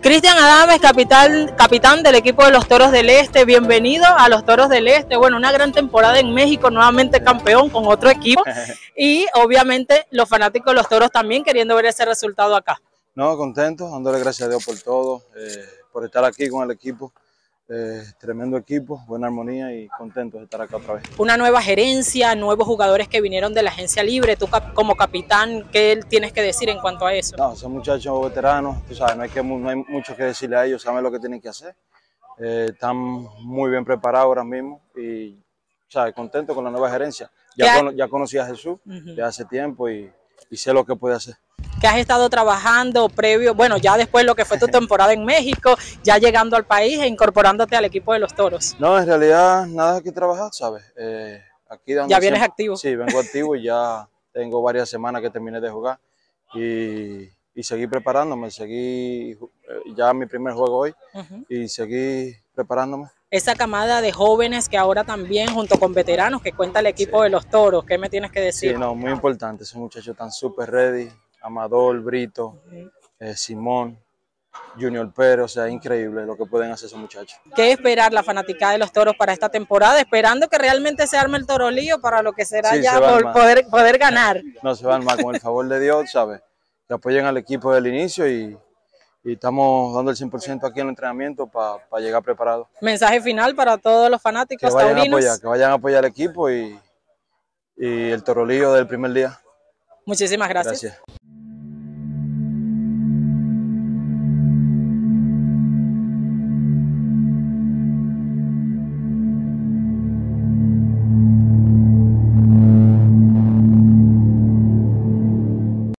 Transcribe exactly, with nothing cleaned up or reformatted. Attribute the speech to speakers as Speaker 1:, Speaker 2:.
Speaker 1: Cristian Adames, capitán, capitán del equipo de los Toros del Este, bienvenido a los Toros del Este. Bueno, una gran temporada en México, nuevamente campeón con otro equipo y obviamente los fanáticos de los Toros también queriendo ver ese resultado acá.
Speaker 2: No, contento, dándole gracias a Dios por todo, eh, por estar aquí con el equipo. Eh, tremendo equipo, buena armonía y contento de estar acá otra vez.
Speaker 1: Una nueva gerencia, nuevos jugadores que vinieron de la agencia libre, tú cap como capitán, ¿qué tienes que decir en cuanto a eso?
Speaker 2: No, son muchachos veteranos, tú sabes, no hay, que, no hay mucho que decirle a ellos, saben lo que tienen que hacer. Eh, están muy bien preparados ahora mismo y sabes, contento con la nueva gerencia. Ya, con, ya conocí a Jesús uh-huh. de hace tiempo y, y sé lo que puede hacer.
Speaker 1: ¿Qué has estado trabajando previo, bueno, ya después lo que fue tu temporada en México, ya llegando al país e incorporándote al equipo de los Toros?
Speaker 2: No, en realidad nada que trabajar, ¿sabes? Eh, aquí
Speaker 1: ¿Ya vienes siempre, activo?
Speaker 2: Sí, vengo activo y ya tengo varias semanas que terminé de jugar y, y seguí preparándome, seguí ya mi primer juego hoy uh-huh. y seguí preparándome.
Speaker 1: Esa camada de jóvenes que ahora también, junto con veteranos, que cuenta el equipo sí. de los Toros, ¿qué me tienes que decir?
Speaker 2: Sí, no, muy importante, esos muchachos están súper ready. Amador, Brito, uh-huh. eh, Simón, Junior Pérez, o sea, increíble lo que pueden hacer esos muchachos.
Speaker 1: ¿Qué esperar la fanaticada de los Toros para esta temporada? Esperando que realmente se arme el torolío para lo que será sí, ya por poder, poder ganar.
Speaker 2: No se va a armar, con el favor de Dios, ¿sabes? Que apoyen al equipo del inicio y, y estamos dando el cien por ciento aquí en el entrenamiento para pa llegar preparados.
Speaker 1: Mensaje final para todos los fanáticos
Speaker 2: que vayan
Speaker 1: taurinos.
Speaker 2: A apoyar, que vayan a apoyar al equipo y, y el torolío del primer día.
Speaker 1: Muchísimas gracias.
Speaker 2: Gracias.